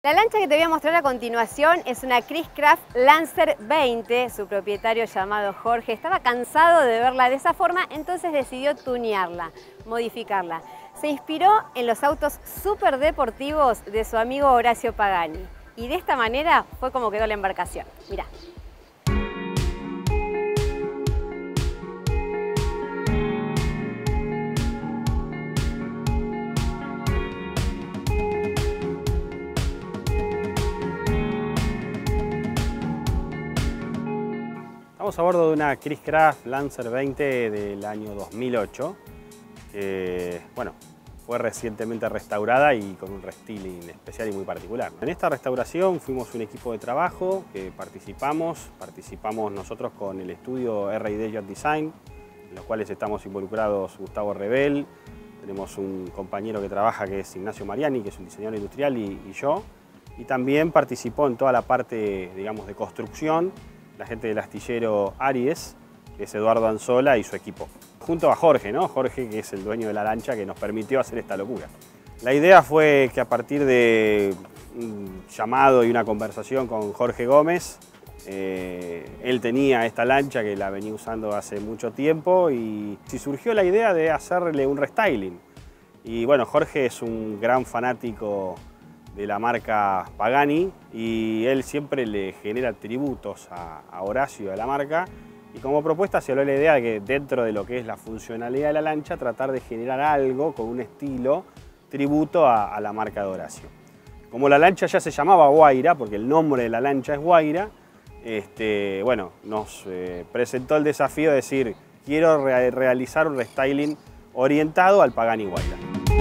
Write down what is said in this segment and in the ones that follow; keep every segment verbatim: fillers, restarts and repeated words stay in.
La lancha que te voy a mostrar a continuación es una Chris-Craft Lancer veinte. Su propietario, llamado Jorge, estaba cansado de verla de esa forma, entonces decidió tunearla, modificarla. Se inspiró en los autos súper deportivos de su amigo Horacio Pagani. Y de esta manera fue como quedó la embarcación. Mirá. Estamos a bordo de una Chris-Craft Lancer veinte del año dos mil ocho, que bueno, fue recientemente restaurada y con un restyling especial y muy particular. En esta restauración fuimos un equipo de trabajo que participamos, participamos nosotros con el estudio R and D Yacht Design, en los cuales estamos involucrados Gustavo Rebel, tenemos un compañero que trabaja que es Ignacio Mariani, que es un diseñador industrial, y, y yo, y también participó en toda la parte, digamos, de construcción, la gente del astillero Aries, que es Eduardo Anzola y su equipo. Junto a Jorge, ¿no? Jorge, que es el dueño de la lancha que nos permitió hacer esta locura. La idea fue que a partir de un llamado y una conversación con Jorge Gómez, eh, él tenía esta lancha que la venía usando hace mucho tiempo y surgió la idea de hacerle un restyling. Y bueno, Jorge es un gran fanático de la marca Pagani y él siempre le genera tributos a, a Horacio y a la marca, y como propuesta se habló la idea de que dentro de lo que es la funcionalidad de la lancha tratar de generar algo con un estilo tributo a, a la marca de Horacio. Como la lancha ya se llamaba Guaira, porque el nombre de la lancha es Guaira, este, bueno, nos eh, presentó el desafío de decir quiero re realizar un restyling orientado al Pagani Guaira.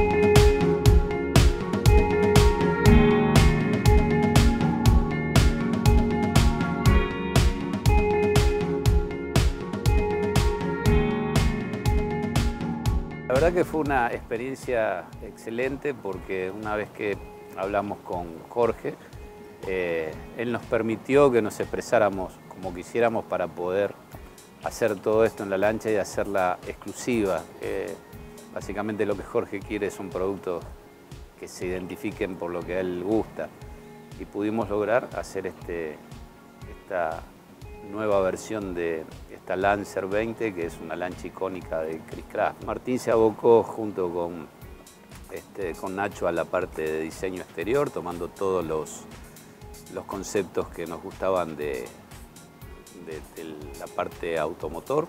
La verdad que fue una experiencia excelente porque una vez que hablamos con Jorge, eh, él nos permitió que nos expresáramos como quisiéramos para poder hacer todo esto en la lancha y hacerla exclusiva. Eh, básicamente lo que Jorge quiere son productos que se identifiquen por lo que a él gusta, y pudimos lograr hacer este, esta nueva versión de esta Lancer veinte, que es una lancha icónica de Chris-Craft. Martín se abocó junto con, este, con Nacho a la parte de diseño exterior, tomando todos los, los conceptos que nos gustaban de, de, de la parte automotor.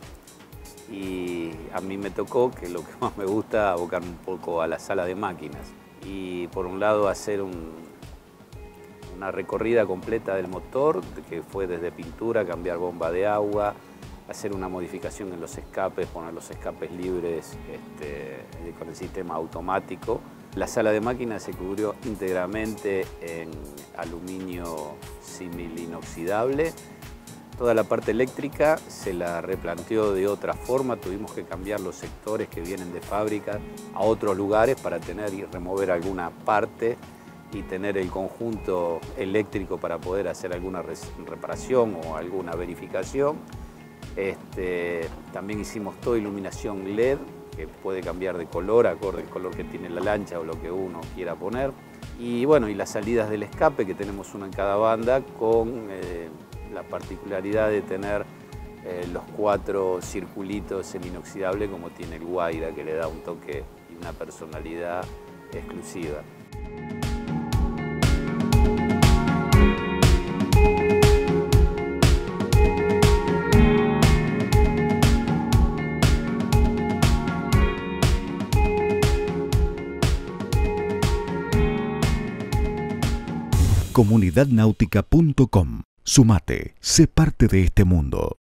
Y a mí me tocó, que lo que más me gusta, abocarme un poco a la sala de máquinas. Y por un lado hacer un, una recorrida completa del motor, que fue desde pintura, cambiar bomba de agua, hacer una modificación en los escapes, poner los escapes libres este, con el sistema automático. La sala de máquinas se cubrió íntegramente en aluminio símil inoxidable. Toda la parte eléctrica se la replanteó de otra forma, tuvimos que cambiar los sectores que vienen de fábrica a otros lugares para tener y remover alguna parte y tener el conjunto eléctrico para poder hacer alguna reparación o alguna verificación. Este, también hicimos toda iluminación L E D, que puede cambiar de color acorde al color que tiene la lancha o lo que uno quiera poner. Y bueno, y las salidas del escape, que tenemos una en cada banda, con eh, la particularidad de tener eh, los cuatro circulitos en inoxidable como tiene el Guaira, que le da un toque y una personalidad exclusiva. comunidad náutica punto com. Sumate, sé parte de este mundo.